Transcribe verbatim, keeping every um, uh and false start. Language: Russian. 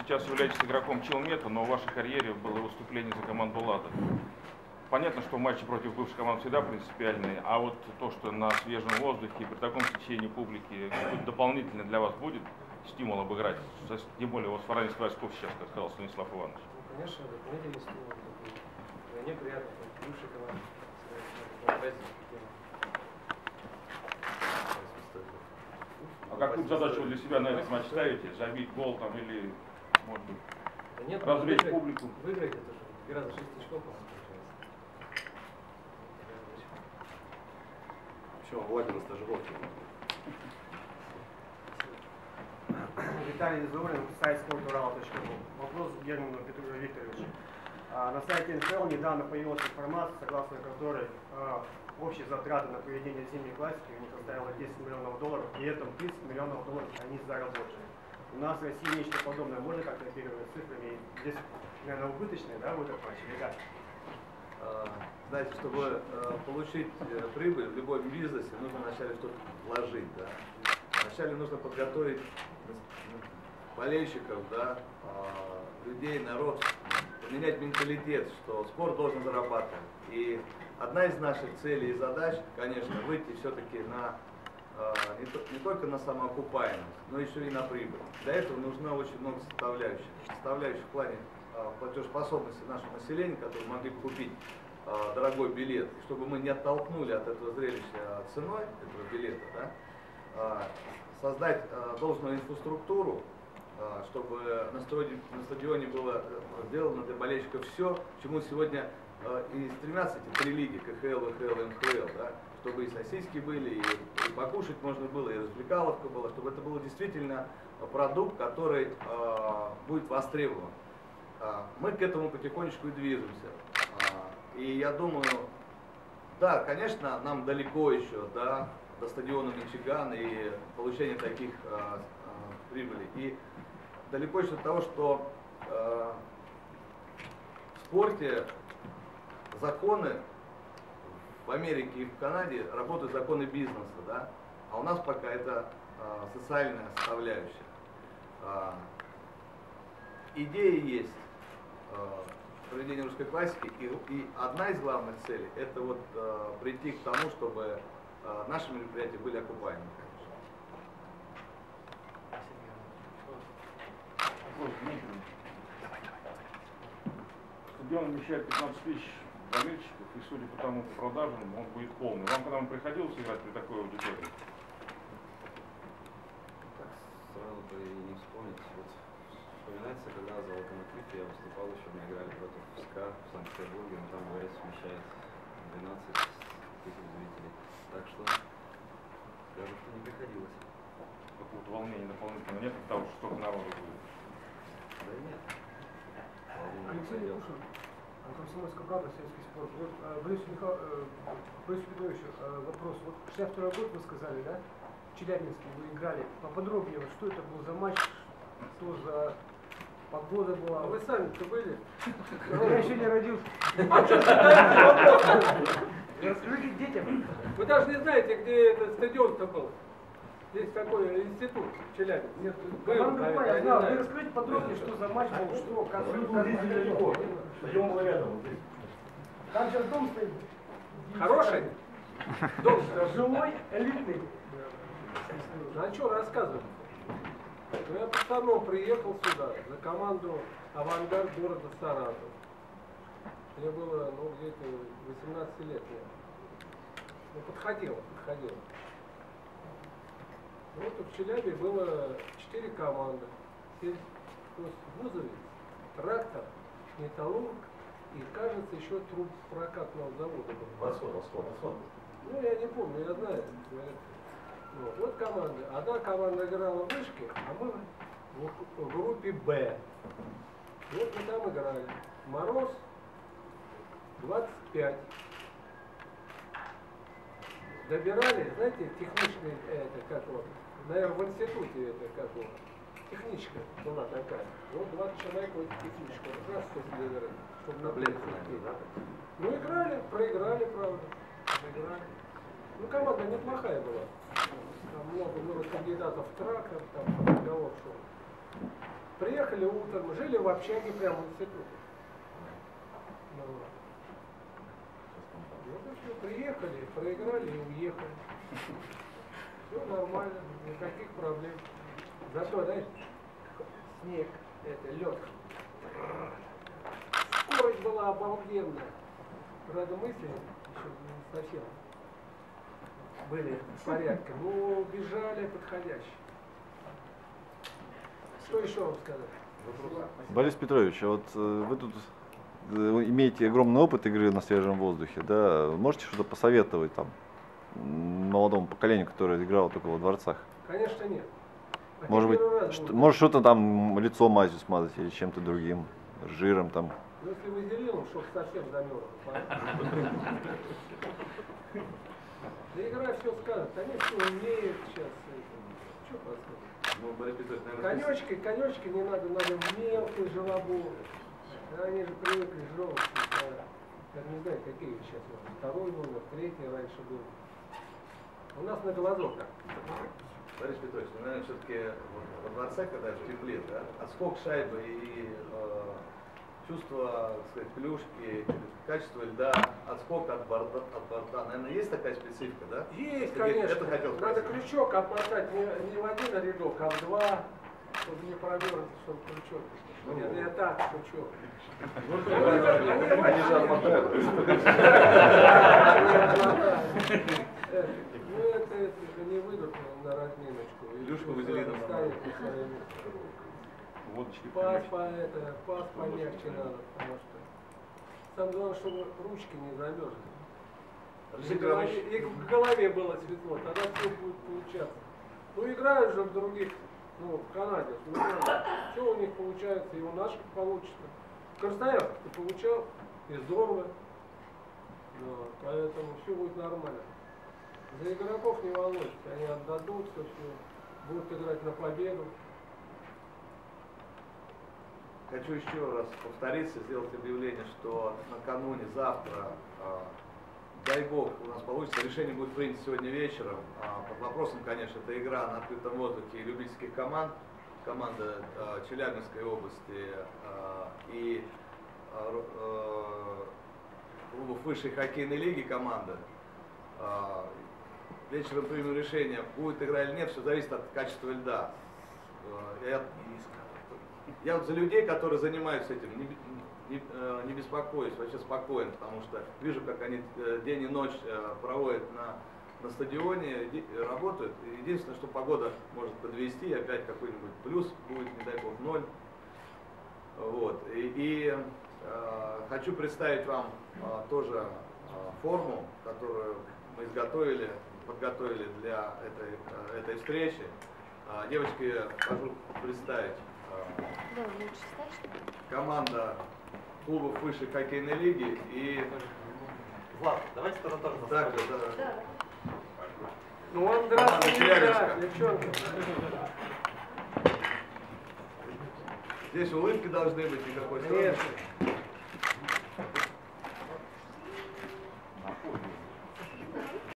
сейчас являетесь игроком Челмета, но в вашей карьере было выступление за команду «Лада». Понятно, что матчи против бывших команд всегда принципиальные, а вот то, что на свежем воздухе и при таком течении публики дополнительно для вас будет стимул обыграть, тем более вот Фаранец Васьков сейчас, как сказал Станислав Иванович. Ну, конечно, дополнительный стимул. Мне приятно, что бывшая команда сыграет. А какую задачу вы для себя на этот матч ставите? Забить гол там или, может быть, да нет, развлечь выиграть, публику? Выиграть это же игра за шесть очков получается. Все, Владимир на стажировке. Виталий Зубрин, сайт спорт-урал точка ру. Вопрос к Герману Петру Викторовичу. А, на сайте эн эф эл недавно появилась информация, согласно которой а, общие затраты на проведение зимней классики у них составило десять миллионов долларов, и этом тридцать миллионов долларов они заработали. У нас в России нечто подобное можно как-то оперировать цифрами? Здесь, наверное, убыточные, да, в этом матче, или как? Знаете, чтобы э, получить э, прибыль в любом бизнесе, нужно вначале что-то вложить. Да? Вначале нужно подготовить болельщиков, да, э, людей, народ, поменять менталитет, что спорт должен зарабатывать. И одна из наших целей и задач, конечно, выйти все-таки на э, не, то, не только на самоокупаемость, но еще и на прибыль. Для этого нужно очень много составляющих. Составляющих в плане платежеспособности нашего населения, которые могли бы купить э, дорогой билет, чтобы мы не оттолкнули от этого зрелища ценой этого билета, да, э, создать э, должную инфраструктуру, э, чтобы на стадионе, на стадионе было сделано для болельщиков все, к чему сегодня э, и стремятся эти три лиги, ка ха эл, вэ ха эл, эм ха эл, да, чтобы и сосиски были, и, и покушать можно было, и развлекаловка была, чтобы это был действительно продукт, который э, будет востребован. Мы к этому потихонечку и движемся. И я думаю, да, конечно, нам далеко еще, да, до стадиона Мичиган и получения таких а, а, прибылей. И далеко еще до того, что а, в спорте законы в Америке и в Канаде работают законы бизнеса, да, а у нас пока это а, социальная составляющая. А, идея есть. Проведение русской классики, и, и одна из главных целей — это вот э, прийти к тому, чтобы э, наши мероприятия были окупаемы, конечно. Стадион вмещает пятнадцать тысяч болельщиков, и судя по тому продажам, он будет полный. Вам когда-нибудь приходилось играть при такой аудитории? Так сразу бы и не вспомнить. Вот вспоминается, когда за Локомотив я выступал, еще мы играли против СКА в Санкт-Петербурге, но там, говорят, вмещает двенадцать тысяч зрителей. Так что, скажу, что не приходилось. Какого-то волнения дополнительного нет от того, что столько народу будет? Да нет. Алексей Якушин, Комсомольская правда, советский спорт. Вот, Борису Михаил, Борису Петровичу вопрос. Вот шестьдесят второй год вы сказали, да? В Челябинске вы играли. Поподробнее, вот что это был за матч, что за погода была? А вы сами-то были? Я еще не родился. Расскажите детям. Вы даже не знаете, где этот стадион-то был. Здесь такой институт в Челябинске. Нет, Был, команда была, я знал. Вы знаю. расскажите подробнее, что за матч был, что, как вы Вы здесь недалеко. Стадион был рядом. Там сейчас дом стоит. Хороший? Дом Жилой, элитный. Ну а что рассказывать? Ну, я пацаном приехал сюда, за команду «Авангард» города Саратов. Мне было, ну, где-то восемнадцать лет. Ну, подходило, подходило. Вот в Челябе было четыре команды. Сельхозвузовец, трактор, металлург и, кажется, еще труп прокатного завода был. Восход, восход, восход. Ну, я не помню, я знаю. Вот, вот команда. Одна команда играла в вышке, а мы в, в группе «Б». Вот мы там играли. Мороз двадцать пять. Добирали, знаете, техничный, это как вот, наверное, в институте это как вот, техничка была такая. Вот двадцать человек вот техничка. Раз после игры, чтобы на пленку да? Ну играли, проиграли, правда. Проиграли. Ну команда неплохая была. Там много было кандидатов в трактор, там разговор шел. Приехали утром, жили в общаге прямо в институте. Ну, вот. Вот и все, приехали, проиграли и уехали. Все нормально, никаких проблем. Зато, знаешь, снег, это лед. Скорость была обалденная. Правда, мысли еще не совсем были в порядке. Но бежали подходящие. Что еще вам сказать? Борис Петрович, а вот э, вы тут э, имеете огромный опыт игры на свежем воздухе, да? Можете что-то посоветовать там м, молодому поколению, которое играло только во дворцах? Конечно, нет. А Может быть, первый раз что, будет. может что-то там лицо мазью смазать или чем-то другим, жиром там. Ну, если вазелином, чтобы совсем замерзло. Да игра все скажет. Они все умеют сейчас. Что рассказывать? Ну, Борис Петрович, наверное, Конечки, конечки не надо, надо в мелкий желобу. Они же привыкли жировать. Я не знаю, какие сейчас. Второй номер, третий раньше был. У нас на глазок так. Борис Петрович, ну, наверное, все-таки во дворце, когда в тепле, да, отскок шайбы и э, чувство, так сказать, клюшки, качество льда, отскок от борта, от борта, наверное, есть такая специфика, да? Есть, Сергей, конечно. это хотел Надо спросить. крючок обмотать не, не в один рядок, а в два, чтобы не промерз, чтобы крючок. Ну, я, я так крючок. Ну, Они же отмотают. Ну это, это не выйдут на разминочку. И Илюшка всё, вазелином ставить на свое место. Водочки Пас по это, пас помягче надо, потому что самое главное, чтобы ручки не замерзли. И в голове, и в голове было светло, тогда все будет получаться. Ну играют же в других, ну в Канаде, все у них получается, и у наших получится. В Красноярске ты получал, и здорово. Да, поэтому все будет нормально. За игроков не волнуйтесь, они отдадут все, все, будут играть на победу. Хочу еще раз повториться, сделать объявление, что накануне, завтра, э, дай бог, у нас получится, решение будет принято сегодня вечером. Э, под вопросом, конечно, это игра на открытом воздухе любительских команд, команда э, Челябинской области э, и э, э, клубов высшей хоккейной лиги команда. Э, вечером примем решение, будет игра или нет, все зависит от качества льда. Э, я, Я вот за людей, которые занимаются этим, не, не, не беспокоюсь, вообще спокоен, потому что вижу, как они день и ночь проводят на, на стадионе, работают. Единственное, что погода может подвести, опять какой-нибудь плюс будет, не дай бог, ноль. Вот. И, и э, хочу представить вам э, тоже э, форму, которую мы изготовили, подготовили для этой, э, этой встречи. Э, девочки, прошу представить. Да, лучше стать, что ли? Команда клубов высшей хоккейной лиги и... Влад, давайте тогда тоже Так, заставим. да. Ну, он здравствуйте, Челябинска. девчонки. Здесь улыбки должны быть, никакой страны. Конечно.